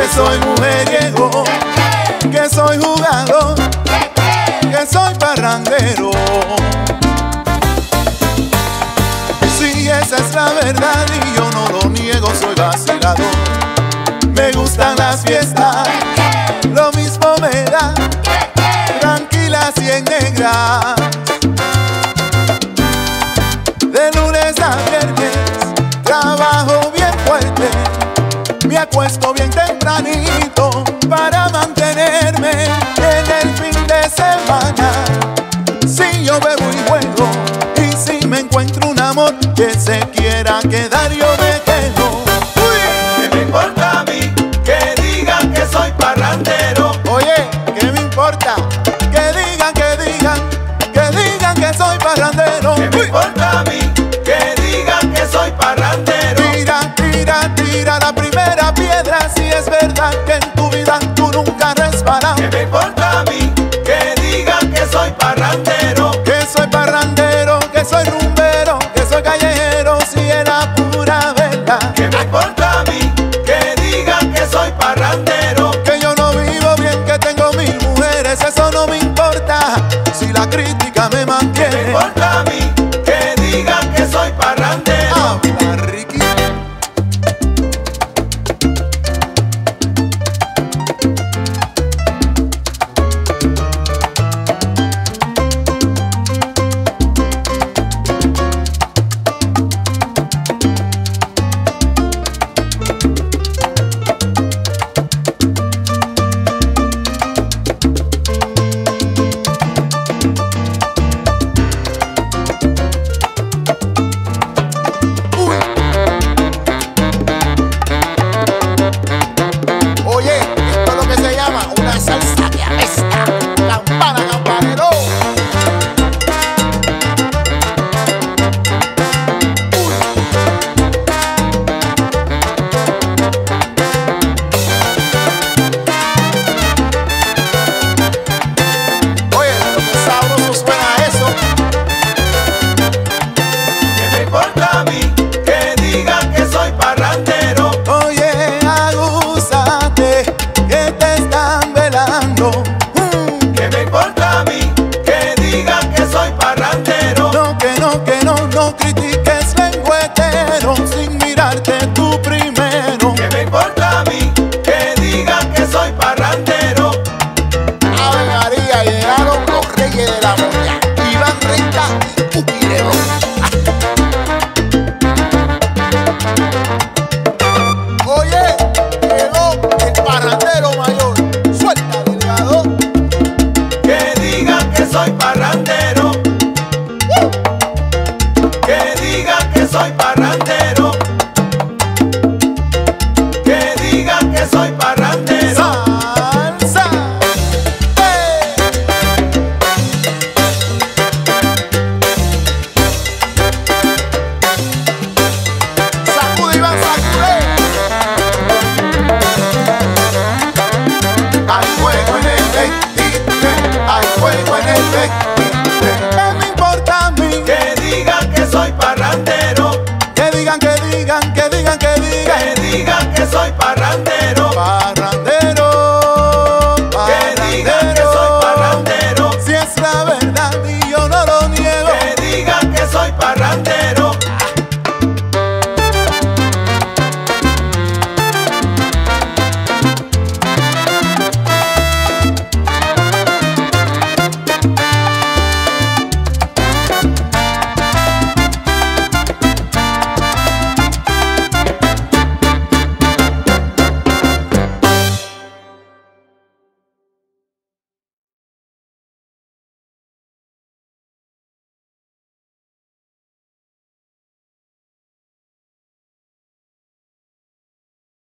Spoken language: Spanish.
soy mujeriego, que soy jugador, que soy parrandero. Sí, esa es la verdad y yo no lo niego, soy vacilador. Me gustan las fiestas, lo mismo me da, tranquilas y en negras. De lunes a viernes trabajo bien fuerte, me acuesto bien tempranito para mantenerme. En el fin de semana, si yo bebo y juego, y si me encuentro un amor que se quiera quedar, yo me quedo. ¿Qué me importa a mí que digan que soy parrandero? Oye, ¿qué me importa? Que digan, que digan, que digan que soy parrandero. ¿Qué me importa a mí que digan que soy parrandero? Tira, tira, tira la primera piedra si es verdad que en tu vida tú nunca has resbalado. ¿Qué me importa a mí que digan que soy parrandero? Que soy parrandero, que soy rumbero, que soy callejero, si era pura verdad. ¿Qué me importa a mí que digan que soy parrandero? Que yo no vivo bien, que tengo 1000 mujeres, eso no me importa si la crítica me ¿Qué me mantiene. importa a mí que digan que soy parrandero? Habla, Ricky. Oye, esto es lo que se llama una salsa que apesta. Campana, campanero. Oye, lo que sabroso suena eso. ¿Qué me importa a mí que digan que soy parrandero? Oye, agúzate, que te están velando. ¿Qué me importa a mí que digan que soy parrandero? No, que no, que no, no critiques lengüetero sin mirarte tú primero. ¿Qué me importa a mí que digan que soy parrandero? Ave María, llegaron los reyes de la moña, Iván Renta y Pupi Lebrón. Oye, llegó el parrandero mayor, suelta delgado. Que digan que soy parrandero. Que digan que soy parrandero. Que digan que soy parrandero. Salsa. Sacude, Iván, sacude. Hay fuego en el 23, hay fuego en el 23.